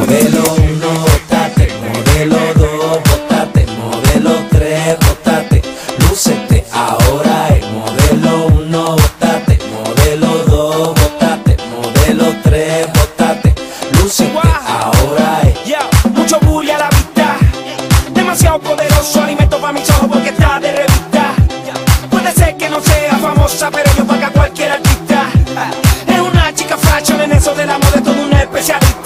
Modelo 1, bótate. Modelo 2, bótate. Modelo 3, bótate. Lúcete, ahora es modelo 1, bótate. Modelo 2, bótate. Modelo 3, bótate. Lúcete, ahora es. Mucho bully a la vista, demasiado poderoso, alimento para mis ojos porque está de revista. Puede ser que no sea famosa, pero yo paga cualquier artista. Es una chica fashion, en eso de la moda es todo un especialista.